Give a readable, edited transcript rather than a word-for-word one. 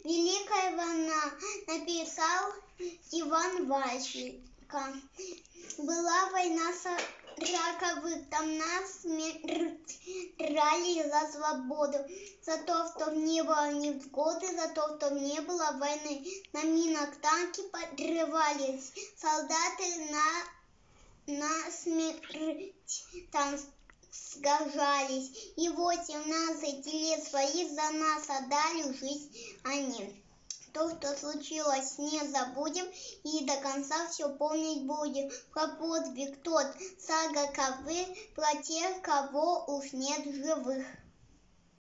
Великая война, написал Иван Василько. Была война 40-х, там нас драли за свободу, за то, что не было невзгоды, за то, что не было войны. На минах танки подрывались, солдаты на смерть там сражались. И 18 лет своих за нас отдали жизнь они. То, что случилось, не забудем и до конца все помнить будем. Про подвиг тот 40-х, про тех, кого уж нет в живых.